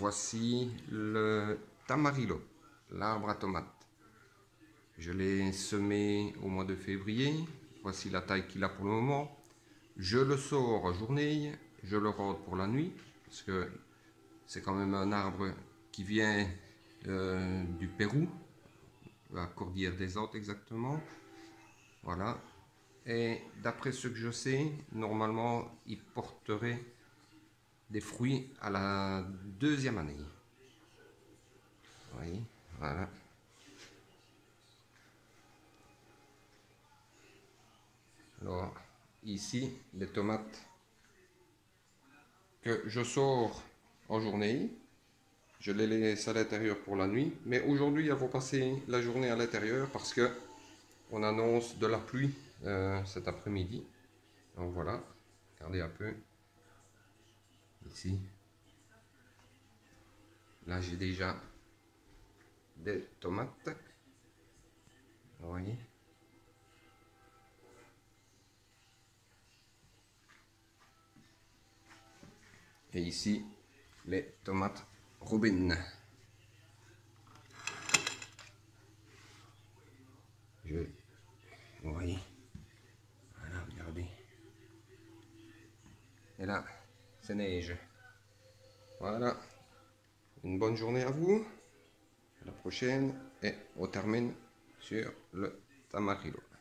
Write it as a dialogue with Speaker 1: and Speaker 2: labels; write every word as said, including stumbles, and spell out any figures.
Speaker 1: voici le tamarillo, l'arbre à tomates. Je l'ai semé au mois de février. Voici la taille qu'il a pour le moment. Je le sors en journée, je le rôde pour la nuit, parce que c'est quand même un arbre qui vient euh, du Pérou, la cordillère des Andes exactement. Voilà. Et d'après ce que je sais, normalement, il porterait des fruits à la deuxième année. Oui, voilà. Alors, ici, les tomates que je sors en journée. Je les laisse à l'intérieur pour la nuit. Mais aujourd'hui, elles vont passer la journée à l'intérieur parce que on annonce de la pluie euh, cet après-midi. Donc voilà, regardez un peu. Ici. Là, j'ai déjà des tomates. Vous voyez. Et ici, les tomates robines. Je... Vous voyez. Voilà, regardez. Et là, c'est neige. Voilà. Une bonne journée à vous. À la prochaine. Et on termine sur le tamarillo.